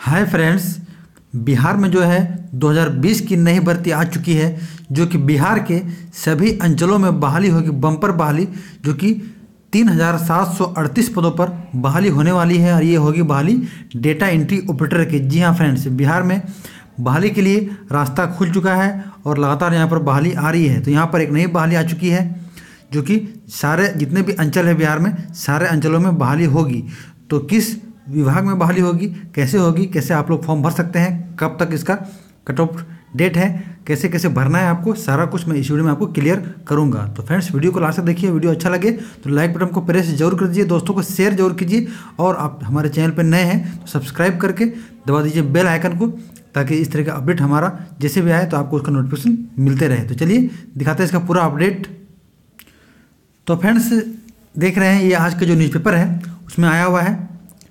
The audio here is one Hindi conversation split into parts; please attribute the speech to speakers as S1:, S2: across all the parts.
S1: हाय फ्रेंड्स, बिहार में जो है 2020 की नई भर्ती आ चुकी है जो कि बिहार के सभी अंचलों में बहाली होगी। बम्पर बहाली जो कि 3738 पदों पर बहाली होने वाली है और ये होगी बहाली डेटा एंट्री ऑपरेटर की। जी हाँ फ्रेंड्स, बिहार में बहाली के लिए रास्ता खुल चुका है और लगातार यहाँ पर बहाली आ रही है। तो यहाँ पर एक नई बहाली आ चुकी है जो कि सारे जितने भी अंचल है बिहार में सारे अंचलों में बहाली होगी। तो किस विभाग में बहाली होगी, कैसे होगी, कैसे आप लोग फॉर्म भर सकते हैं, कब तक इसका कट ऑफ डेट है, कैसे कैसे भरना है आपको, सारा कुछ मैं इस वीडियो में आपको क्लियर करूंगा। तो फ्रेंड्स वीडियो को लास्ट तक देखिए। वीडियो अच्छा लगे तो लाइक बटन को प्रेस जरूर कर दीजिए, दोस्तों को शेयर जरूर कीजिए और आप हमारे चैनल पर नए हैं तो सब्सक्राइब करके दबा दीजिए बेल आइकन को, ताकि इस तरह का अपडेट हमारा जैसे भी आए तो आपको उसका नोटिफिकेशन मिलते रहे। तो चलिए दिखाते हैं इसका पूरा अपडेट। तो फ्रेंड्स देख रहे हैं ये आज का जो न्यूज़पेपर है उसमें आया हुआ है।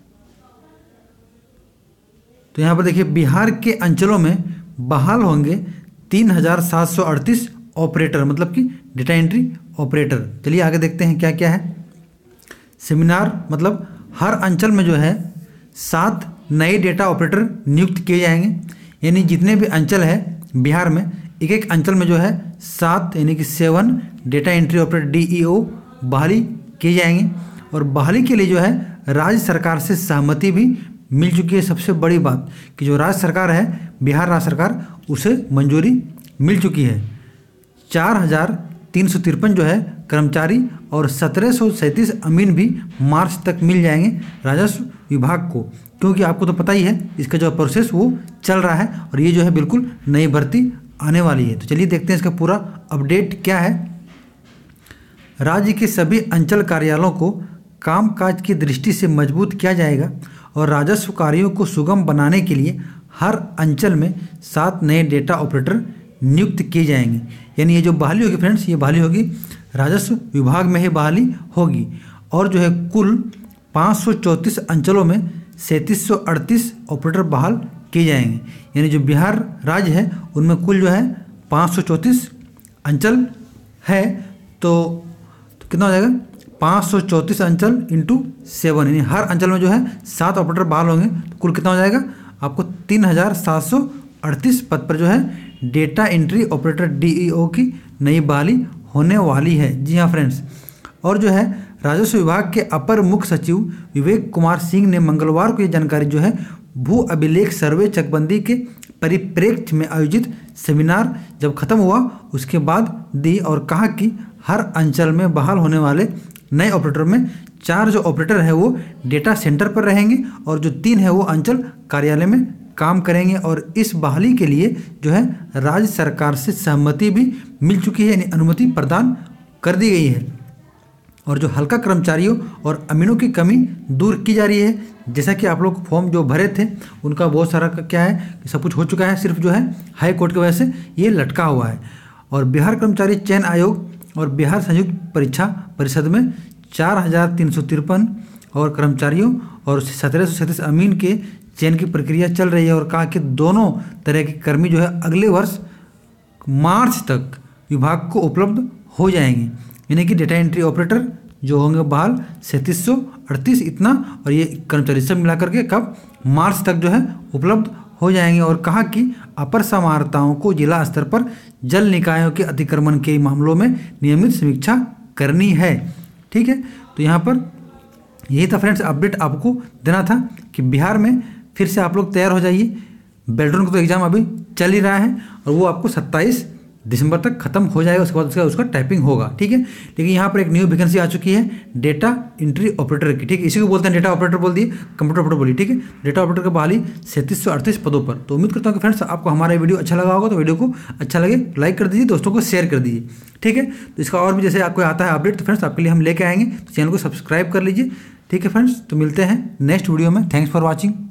S1: तो यहाँ पर देखिए बिहार के अंचलों में बहाल होंगे 3738 ऑपरेटर, मतलब कि डेटा एंट्री ऑपरेटर। चलिए आगे देखते हैं क्या क्या है। सेमिनार मतलब हर अंचल में जो है 7 नए डेटा ऑपरेटर नियुक्त किए जाएंगे। यानी जितने भी अंचल है बिहार में एक एक अंचल में जो है 7 यानी कि 7 डेटा एंट्री ऑपरेटर DEO बहाली किए जाएंगे। और बहाली के लिए जो है राज्य सरकार से सहमति भी मिल चुकी है। सबसे बड़ी बात कि जो राज्य सरकार है बिहार राज्य सरकार उसे मंजूरी मिल चुकी है। 4353 जो है कर्मचारी और 1737 अमीन भी मार्च तक मिल जाएंगे राजस्व विभाग को, क्योंकि आपको तो पता ही है इसका जो प्रोसेस वो चल रहा है और ये जो है बिल्कुल नई भर्ती आने वाली है। तो चलिए देखते हैं इसका पूरा अपडेट क्या है। राज्य के सभी अंचल कार्यालयों को कामकाज की दृष्टि से मजबूत किया जाएगा और राजस्व कार्यों को सुगम बनाने के लिए हर अंचल में 7 नए डेटा ऑपरेटर नियुक्त किए जाएंगे। यानी ये जो बहाली होगी फ्रेंड्स, ये बहाली होगी राजस्व विभाग में ही बहाली होगी। और जो है कुल 534 अंचलों में 3738 ऑपरेटर बहाल किए जाएंगे। यानी जो बिहार राज्य है उनमें कुल जो है 534 अंचल है। तो कितना हो जाएगा 534 अंचल इंटू 7, यानी हर अंचल में जो है 7 ऑपरेटर बहाल होंगे। तो कुल कितना हो जाएगा आपको 3738 पद पर जो है डेटा एंट्री ऑपरेटर DEO की नई बहाली होने वाली है। जी हाँ फ्रेंड्स। और जो है राजस्व विभाग के अपर मुख्य सचिव विवेक कुमार सिंह ने मंगलवार को ये जानकारी जो है भू अभिलेख सर्वे चकबंदी के परिप्रेक्ष्य में आयोजित सेमिनार जब खत्म हुआ उसके बाद दी और कहा कि हर अंचल में बहाल होने वाले नए ऑपरेटर में 4 जो ऑपरेटर है वो डेटा सेंटर पर रहेंगे और जो 3 है वो अंचल कार्यालय में काम करेंगे। और इस बहाली के लिए जो है राज्य सरकार से सहमति भी मिल चुकी है, यानी अनुमति प्रदान कर दी गई है। और जो हल्का कर्मचारियों और अमीनों की कमी दूर की जा रही है। जैसा कि आप लोग फॉर्म जो भरे थे उनका बहुत सारा क्या है सब कुछ हो चुका है, सिर्फ जो है हाई कोर्ट की वजह से ये लटका हुआ है। और बिहार कर्मचारी चयन आयोग और बिहार संयुक्त परीक्षा परिषद में 4353 और कर्मचारियों और 1737 अमीन के चयन की प्रक्रिया चल रही है। और कहा कि दोनों तरह के कर्मी जो है अगले वर्ष मार्च तक विभाग को उपलब्ध हो जाएंगे। यानी कि डेटा एंट्री ऑपरेटर जो होंगे बहाल 3738 इतना और ये कर्मचारी सब मिलाकर के कब मार्च तक जो है उपलब्ध हो जाएंगे। और कहा कि अपर समाहर्ताओं को जिला स्तर पर जल निकायों के अतिक्रमण के मामलों में नियमित समीक्षा करनी है। ठीक है, तो यहाँ पर यही था फ्रेंड्स अपडेट आपको देना था कि बिहार में फिर से आप लोग तैयार हो जाइए। बेल्ट्रॉन का तो एग्ज़ाम अभी चल ही रहा है और वो आपको 27 दिसंबर तक खत्म हो जाएगा, उसके बाद उसका टाइपिंग होगा। ठीक है, लेकिन यहाँ पर एक न्यू वैकेंसी आ चुकी है डेटा एंट्री ऑपरेटर की। ठीक है, इसी को बोलते हैं डेटा ऑपरेटर बोल दिए, कंप्यूटर ऑपरेटर बोलिए। ठीक है, डेटा ऑपरेटर की बहाली 3738 पदों पर। तो उम्मीद करता हूँ कि फ्रेंड्स आपको हमारा वीडियो अच्छा लगा होगा। तो वीडियो को अच्छा लगे लाइक कर दीजिए, दोस्तों को शेयर कर दीजिए। ठीक है, तो इसका और भी जैसे आपको आता है अपडेट तो फ्रेंड्स आपके लिए हम लेके आएंगे, तो चैनल को सब्सक्राइब कर लीजिए। ठीक है फ्रेंड्स, तो मिलते हैं नेक्स्ट वीडियो में। Thanks for watching.